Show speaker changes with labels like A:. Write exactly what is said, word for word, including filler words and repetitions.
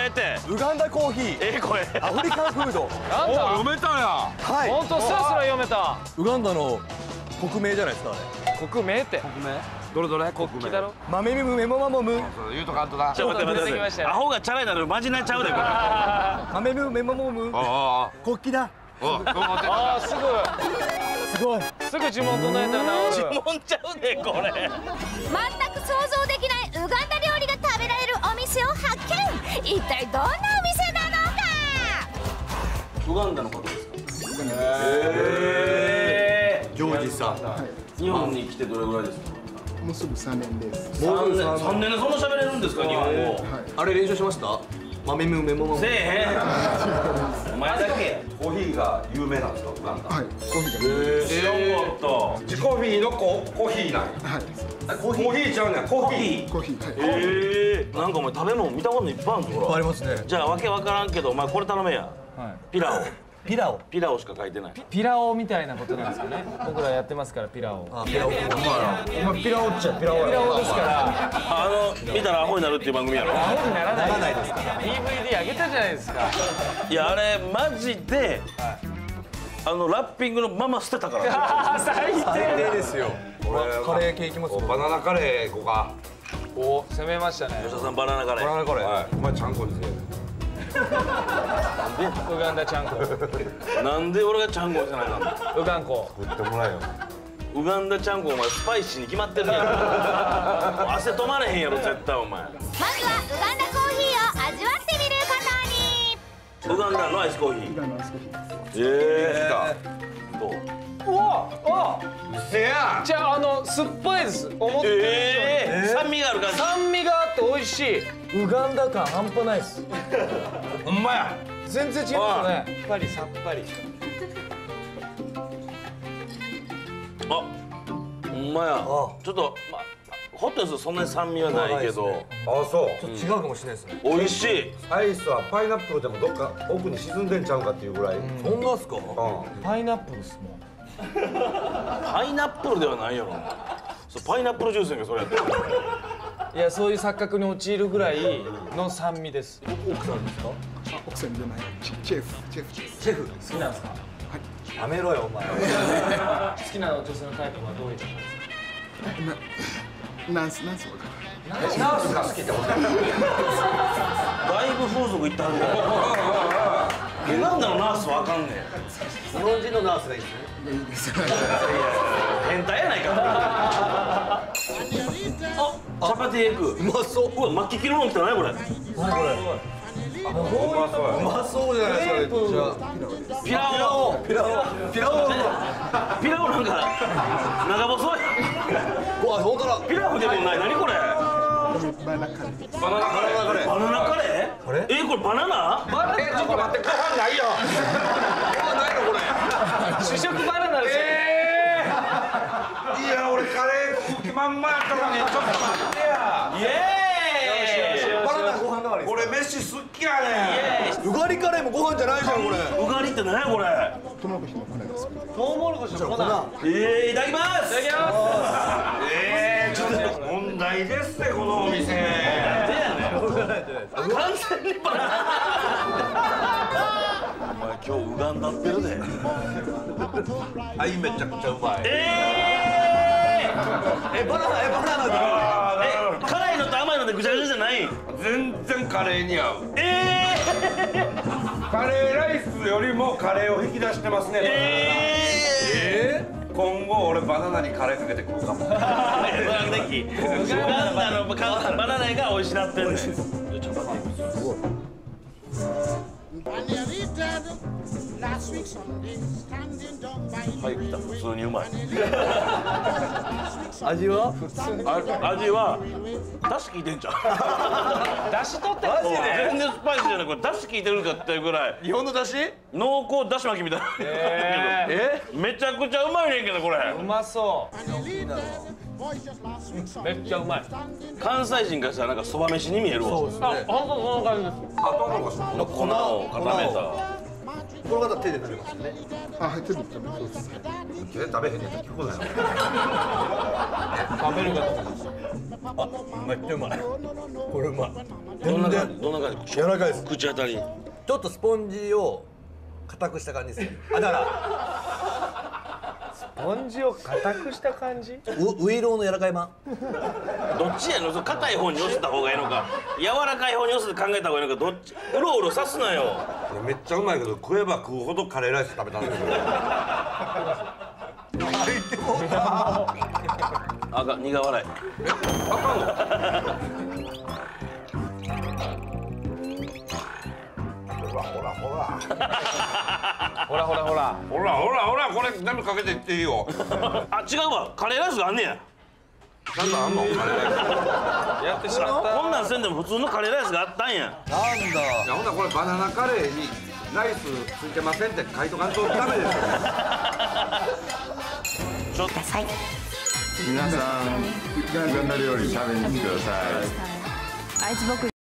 A: えて。
B: ウガンダコーヒー。
A: ええ声。
B: アフリカンフード。
C: なんだ
D: 読めたやん。
B: はい。
C: ほんとスラスラ読めた。
B: ウガンダの国名じゃないですかあれ。
C: 国名って。
D: 国名どれどれ
C: 国旗だろ。
B: マメミムメモマモム。
D: そう言うとかんとだ。
A: ちょっと待って待って待って。アホがチャラになるマジなちゃうでこれ。
B: マメミムメモマモム。
D: ああ
B: 国旗だ。
D: あ
C: ああすぐ
B: すごい。
C: すぐ呪文唱えたら治る。
A: 呪文ちゃうねこれ。
E: 全く想像できないウガンダ料理が食べられるお店を発見。一体どんなお店なのか。
A: ウガンダの方ですか。
B: へえ。ジョージさん。
A: 日本に来てどれぐらいですか。
F: もうすぐさんねんです。
A: 三年三年でそんな喋れるんですか日本語。
B: あれ練習しました。マメミムメモマモム。
A: せえへん。お前だけ。
D: コーヒーが有名なんですかウガンダ。
F: はい、コーヒーが。
A: ええ知らんかった。
D: 自コーヒーのココーヒーなん。
F: はい、
D: コーヒーちゃうねんコーヒー。
F: コーヒー。はい。
A: ええなんかお前食べ物見たこといっぱいあるんぞほら。
B: ありますね。
A: じゃあわけわからんけどお前これ頼めや。ピラオ。
B: ピラオ。
A: ピラオしか書いてない。
C: ピラオみたいなことなんですかね。僕らやってますからピラオ。
B: あ、ピラオ。お前ピラオっちゃピラオや。
C: ピラオですから。
A: あの見たらアホになるっていう番組やろ。
C: アホにならない。
B: ならないですから。
C: ディーブイディー あげたじゃないですか。
A: いやあれマジであのラッピングのまま捨てたから。
C: 最低
B: 最低ですよ。カレー系いきます。
D: バナナカレー行こうか。
C: お攻めましたね。
A: 吉田さんバナナカレー。
B: バナナカレー。
D: はい。お前ちゃんこにせえ。
C: ウガンダちゃんこ。
A: なんで俺がちゃんこじゃないの。
C: ウガンコ。
D: 食ってもらえよ。
A: ウガンダちゃんこお前スパイシーに決まってるやん。汗止まれへんやろ絶対お前。
E: まずはウガンダコーヒーを味わってみることに。
A: ウガンダのアイスコーヒー。
F: ウガンダのアイスコーヒーです。
A: ええどう。
C: うわあ。
D: せや。
C: じゃああの酸っぱいです。思ってる以上に。
A: ええ酸味がある感じ。
C: 酸味があって美味しい。ウガンダ感半端ないです。
D: ほんまや。
C: 全然違いますね。やっぱりさっぱり。
A: あ、ほんまや。ちょっとまあホットですそんなに酸味はないけど。
D: あそう。
B: ちょっと違うかもしれないですね。
A: 美味しい。
D: アイスはパイナップルでもどっか奥に沈んでんちゃうかっていうぐらい。
B: そんなっすか。
D: う
C: パイナップルですもん。
A: パイナップルではないやろ。そうパイナップルジュースやんけそれやったら。
C: いやそういう錯覚に陥るぐらいの酸味です。
B: 奥さんですか。
F: 奥さんじゃない。チチェフ、チェフ。
B: シェフ。
C: 好きなんですか。
B: やめろよお前。
C: 好きな女性のタイプはどういう方ですか。
F: ナンス、ナンスわかる。
D: ナースが好きってこと。
A: だいぶ風俗行ったはずだよ。ウガンダのナースはあかんねん。
B: 日本人のナースがいいですね。
F: いいです。
A: 変態やないか。あ、チャパティエッグ。
B: うまそう。
A: うわ、末期キロモンって何これ。
B: 何これ。うまそうじゃないですか。めっちゃ。
A: ピラオ。
B: ピラオ。ピラオ。
A: ピラオなんか長細い。
B: うわ、本当だ。
A: ピラフでもない。何これ。
F: バナナカレー。
A: バナナカレー。バナナカレー。
B: あれ。
A: え、これバナナ。
C: バナナ。
D: え、ちょっと待って、ご飯ないよ。ご飯ないのこれ。
C: 主食バナナですよ。
D: いや、俺カレー食う気満々やったのに、ちょっと待ってや。
A: イエーイ。
B: バナナご飯代わり。
D: 俺飯好きやねん。
B: うがりカレーもご飯じゃないじゃんこれ。
A: うがりって何やこれ。
F: トウモロコシのカレーです。
C: トウモロコシの粉。
A: えー、いただきます。
C: いただきます。
D: えー、ちょっと問題ですねこのお店。
A: 完全にバナナ。お前今日うがんだってるで。
D: はいめちゃくちゃうまい。
A: え
B: え、バナナ、え、バナナだ。
A: ー、え、辛いのと甘いのでぐちゃぐちゃじゃない。
D: 全然カレーに合う。
A: え
D: カレーライスよりもカレーを引き出してますね。
A: ー、え
D: ー、今後俺バナナにカレーかけてくるかも。
A: ー、ウガンダのバナナが美味しなってんねん。はい、来た。普通にうまい。
B: 味は？
A: あ、味は出汁効いてんじゃん。
C: 出汁取って
A: マジで全然スパイスじゃない。これ出汁効いてるかっていうぐらい
B: 日本の出汁？
A: 濃厚だし巻きみたいな。
C: え
A: え、めちゃくちゃうまいねんけどこれ。
C: うまそう。めっちゃうまい。
A: 関西人からしたらなんかそば飯に見えるわ。
B: そうですね。
C: あ、ほんとその感じです。
D: あ、トウモロコシの
A: 粉を固めた。
B: この方手で食べますよね。
F: あ、はい、手で食べます。
D: 手で食べへんねんって聞くなよ。
C: 食べるかと思います。
B: めっちゃうまい。これうまい。
A: どんな感じどんな感じ
B: 柔らかいです。
A: 口当たり
B: ちょっとスポンジを硬くした感じです。あ、だから
C: スポンジを硬くした感じ。
B: ウウイローの柔らかい版。
A: どっちやのその硬い方に寄せた方がいいのか柔らかい方に寄せて考えた方がいいのかどっちうろうろさすなよ。
G: いやめっちゃうまいけど食えば食うほどカレーライス食べたんですよ。
A: あかん苦笑い
G: あかんの？ほらほらほら。
C: ほらほらほら。
G: ほらほらほらこれ全部かけていっていいよ。
A: あ違うわカレーライスがあんねや。
G: ちゃんとあんのカレーライス。
C: やってしまった。
A: こんなんせんでも普通のカレーライスがあったんや。
B: なんだ。
G: いやほんならこれバナナカレーにライスついてませんって書いとかんとダメですよね。
A: ちょっと
F: 皆さんウガンダ料理食べに来てください。
E: あいつ僕